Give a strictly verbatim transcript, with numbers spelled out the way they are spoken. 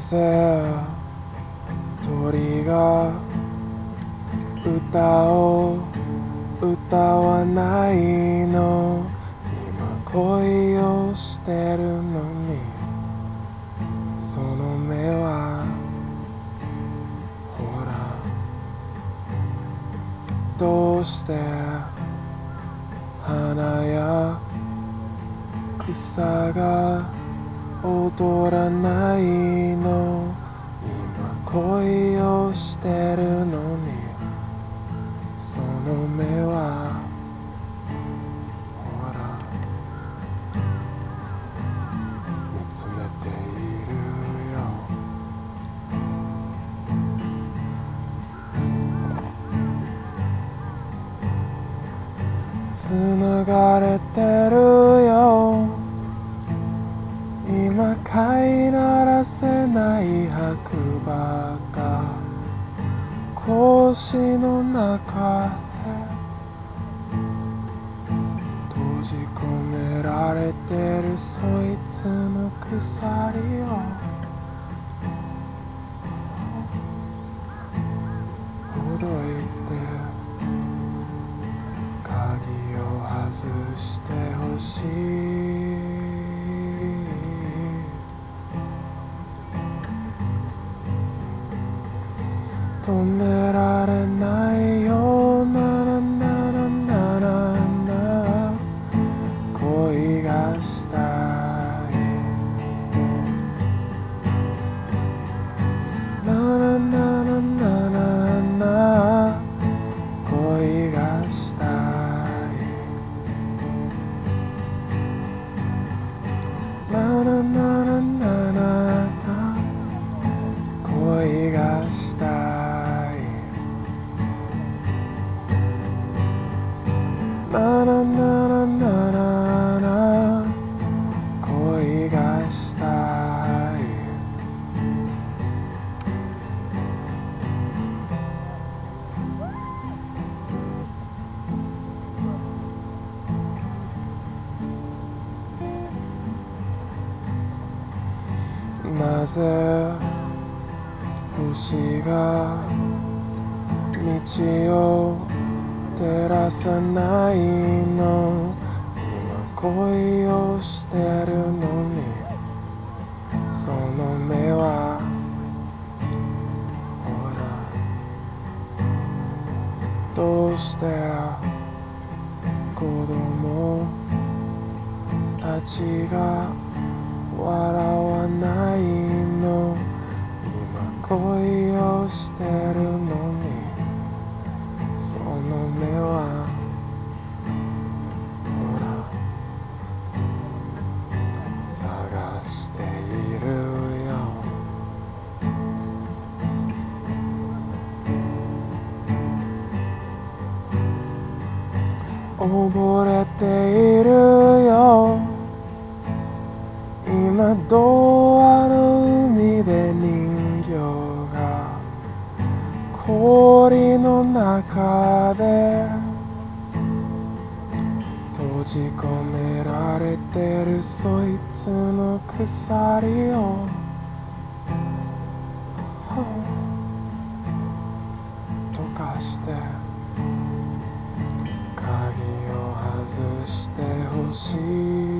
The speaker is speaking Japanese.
ぜ鳥が歌を歌わないの。今恋をしてるのにその目はほらどうして花や草が踊らないの。今恋をしてるのにその目はほら見つめているよ。つながれてるよ。今飼いならせない白馬が腰の中で閉じ込められてるそいつの鎖をほどいて鍵を外してほしい。止められないよななななななな恋がしたいななななななな恋がしたいなななななな恋がしたいななななななな恋がしたいなぜ星が道を照らさないの。今恋をしてるのにその目はほらどうして子供たちが笑わないの。今恋をしてるのにその目はほら探しているよ。溺れているよ。今童話の海で人形が氷の中で閉じ込められてるそいつの鎖を溶かして鍵を外してほしい。